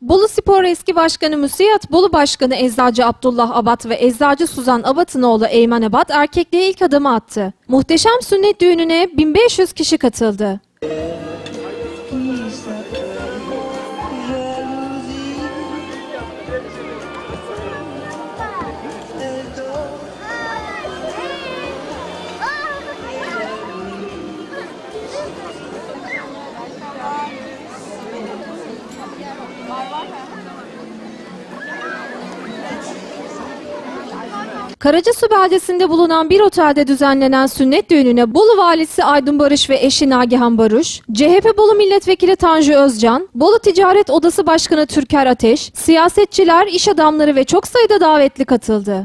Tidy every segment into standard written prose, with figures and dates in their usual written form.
Bolu Spor eski başkanı Müsiyat, Bolu Başkanı Eczacı Abdullah Abat ve Eczacı Suzan Abat'ın oğlu Eymen Abat erkekliğe ilk adımı attı. Muhteşem sünnet düğününe 1500 kişi katıldı. Karacasu beldesinde bulunan bir otelde düzenlenen sünnet düğününe Bolu Valisi Aydın Barış ve eşi Nagihan Baruş, CHP Bolu Milletvekili Tanju Özcan, Bolu Ticaret Odası Başkanı Türker Ateş, siyasetçiler, iş adamları ve çok sayıda davetli katıldı.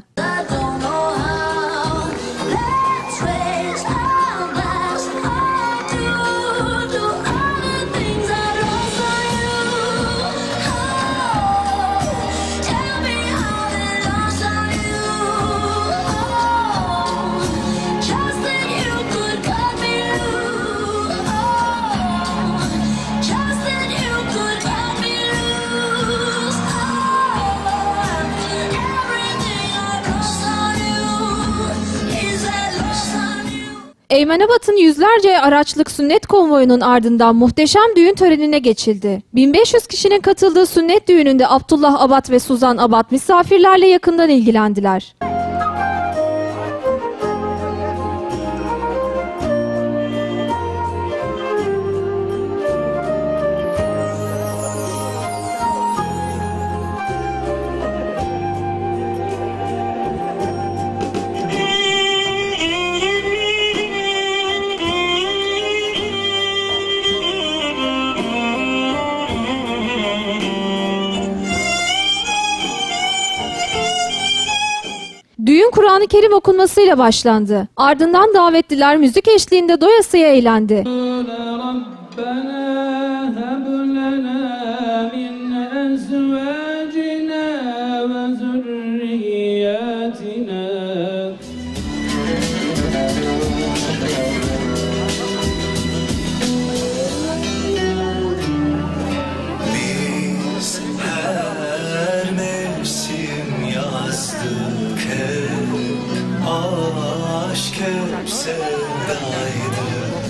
Eymen Abat'ın yüzlerce araçlık sünnet konvoyunun ardından muhteşem düğün törenine geçildi. 1500 kişinin katıldığı sünnet düğününde Abdullah Abat ve Suzan Abat misafirlerle yakından ilgilendiler. Düğün Kur'an-ı Kerim okunmasıyla başlandı. Ardından davetliler müzik eşliğinde doyasıya eğlendi. Aşk hep sevdaydık.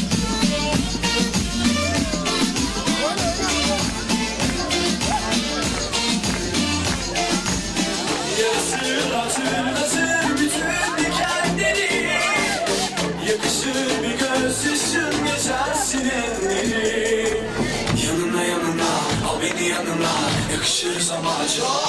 Yazır hatırlatır bütün dikenleri, yakışır bir gözyaşın geçer sinirleri. Yanına yanına, al beni yanına, yakışırız ama çok.